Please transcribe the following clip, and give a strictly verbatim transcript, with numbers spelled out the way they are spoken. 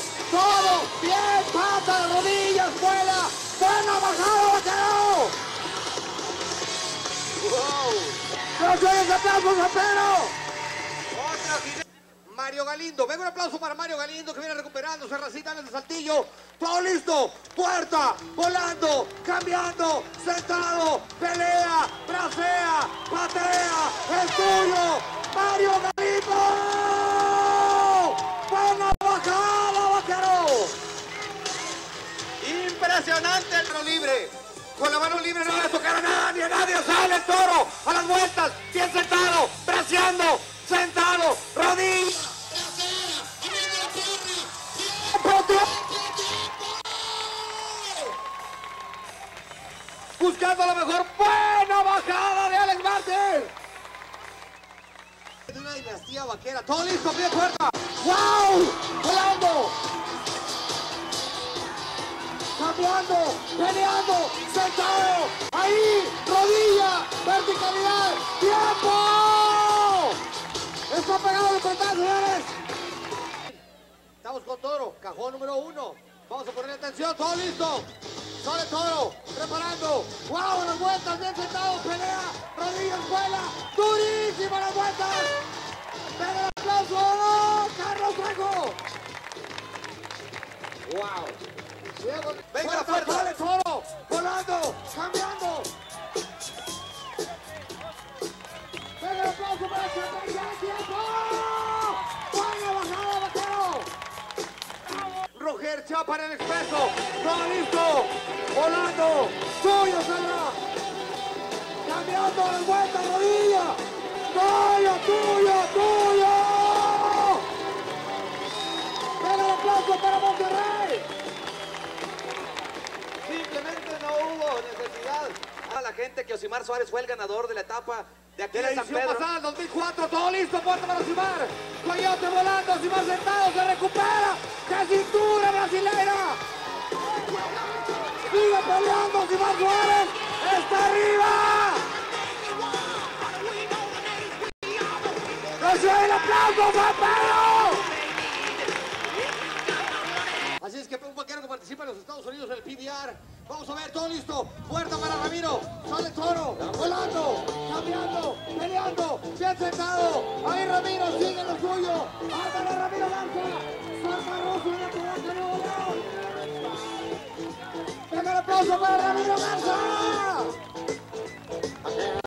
todo, bien, patas, rodillas, fuera, buena bajada, vaquero. Wow. ¡No se oye ese aplauso, Zapero! Otra final. Mario Galindo, venga un aplauso para Mario Galindo que viene recuperándose, racita en el Saltillo. Todo listo, puerta, volando, cambiando, sentado, pelea, bracea, patea, es tuyo, Mario Galindo. Buena bajada, vaquero. Impresionante el tiro libre. Con la mano libre no le va a tocar a nadie, nadie sale el toro a las vueltas, bien sentado, braceando, sentado, rodilla. Buscando la mejor buena bajada de Alex Martin. De una dinastía vaquera, todo listo, pie puerta. ¡Wow! ¡Volando! Cambiando, peleando, sentado, ahí, rodilla, verticalidad, tiempo. Está pegado el total, señores. Estamos con Toro, cajón número uno. Vamos a poner atención, todo listo. Sale Toro, preparando. ¡Wow! Las vueltas, bien sentado, pelea, rodillas, vuela. ¡Durísima las vueltas! ¡Venga el aplauso! ¡Carlos Trejo! ¡Wow! Diego, venga la fuerza. Sale Toro, volando, cambiando. Venga el aplauso para el ya tiempo. ¡Buena bajada, vaquero! Roger Chapa en el expreso, todo listo, volando, tuyo saldrá, cambiando las vueltas, rodilla, tuyo, tuyo, tuyo. Venga el aplauso para Monterrey. Simplemente no hubo necesidad. A la gente que Osimar Suárez fue el ganador de la etapa de aquí De la de San edición Pedro. pasada, dos mil cuatro, todo listo, puerta para Osimar. Coyote volando, Osimar sentado, se recupera. ¡De cintura brasileña! Sigue peleando Osimar Suárez. ¡Está arriba! ¡Recibe el aplauso, Zapero! Así es que un vaquero que participa en los Estados Unidos en el P B R. Vamos a ver, todo listo. Puerta para Ramiro. Sale Toro. Volando. Cambiando. Peleando. Bien sentado. Ahí Ramiro sigue lo suyo. Ándale Ramiro Garza. Salva Rosso en la Comarca Nuevo León. Venga el aplauso para Ramiro Garza.